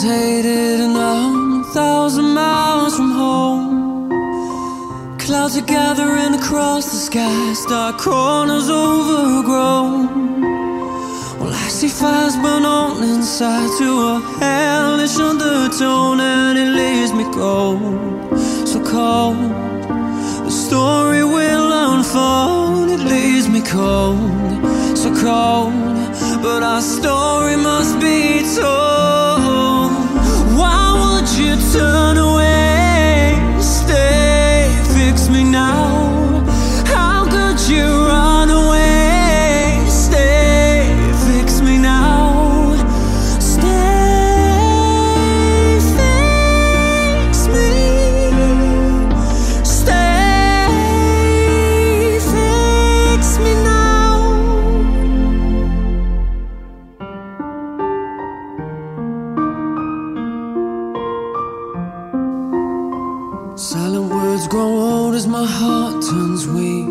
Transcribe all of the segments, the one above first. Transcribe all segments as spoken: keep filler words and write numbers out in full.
always hated, and I'm a thousand miles from home. Clouds are gathering across the sky, dark corners overgrown. Well, I see fires burn on inside to a hellish undertone, and it leaves me cold, so cold. The story will unfold, it leaves me cold, so cold. But our story must be told. Why would you turn away? Stay, fix me now. How could you run away? Stay, fix me now. Stay, fix me. Stay, fix me now. Silent words grow old as my heart turns weak.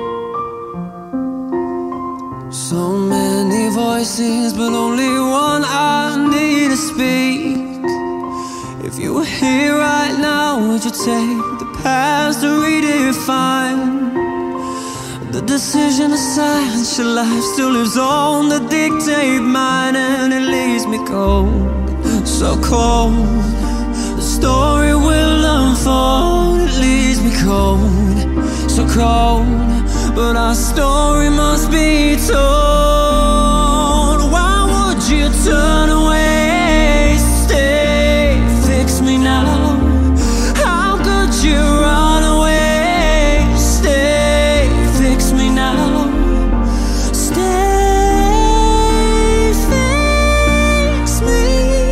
So many voices, but only one I need to speak. If you were here right now, would you take the past to redefine the decision to silence your life? Still lives on to dictate mine, and it leaves me cold, so cold. The story will unfold, it leaves me cold, so cold. But our story must be told. Why would you turn away? Stay, fix me now. How could you run away? Stay, fix me now. Stay, fix me.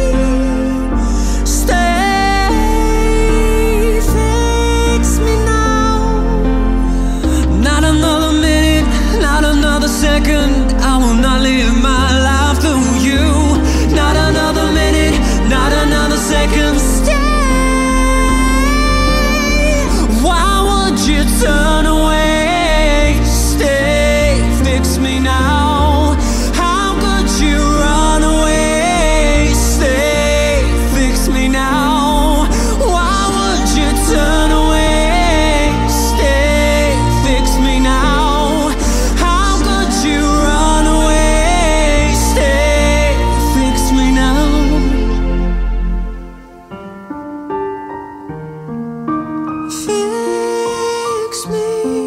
Second, I will not live my life through you. Not another minute, not another second. Stay. Why would you turn away? Stay, fix me now. How could you run away? Stay, fix me now. Why would you turn away? Stay, fix me now. Fix me.